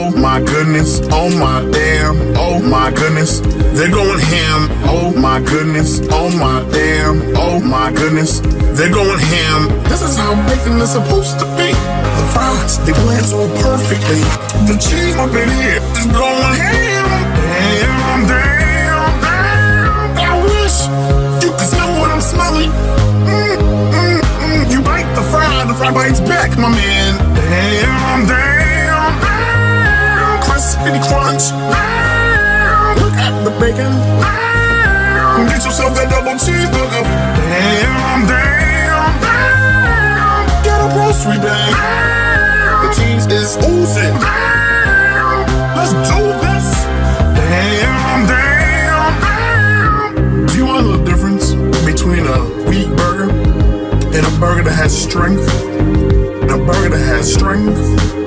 Oh my goodness, oh my damn, oh my goodness, they're going ham. Oh my goodness, oh my damn, oh my goodness, they're going ham. This is how bacon is supposed to be. The fries, they blend so perfectly. The cheese up in here is going ham. Damn, damn, damn. I wish you could smell what I'm smelling. You bite the fry bites back, my man. Damn, damn, damn. Crispy crunch. Damn. Look at the bacon. Damn. Get yourself that double cheeseburger. Damn, damn, damn. Get a grocery bag. Damn. The cheese is oozing. Damn. Let's do this. Damn, damn, damn. Do you want to know the difference between a wheat burger and a burger that has strength? And a burger that has strength.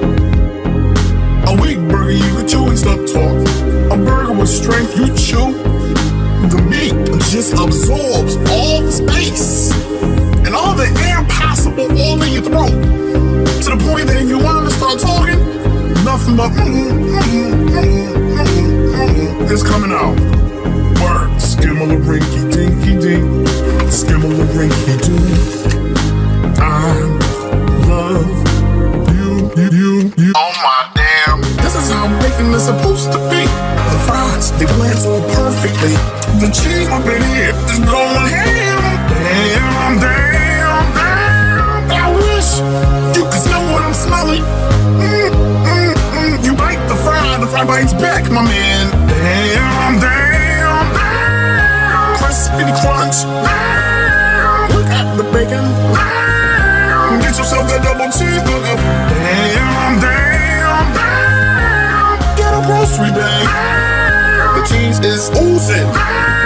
A wheat burger you can chew and stop talking. A burger with strength, you chew, the meat just absorbs all the space and all the air possible all in your throat, to the point that if you wanted to start talking, nothing but is coming out. Word, skimmel-a-rinky dinky dink, skimmel-a-rinky dink. I love you. Oh my damn. This is how bacon is supposed to be. The fries, they blend so perfectly. The cheese up in here is going ham. Damn, damn, damn. I wish you could smell what I'm smelling. You bite the fry bites back, my man. Damn, damn, damn. Crispy crunch. Damn. Look at the bacon. Damn. Get yourself that double cheeseburger. Damn, damn, damn. Get a grocery bag. Damn. The cheese is oozing. Damn.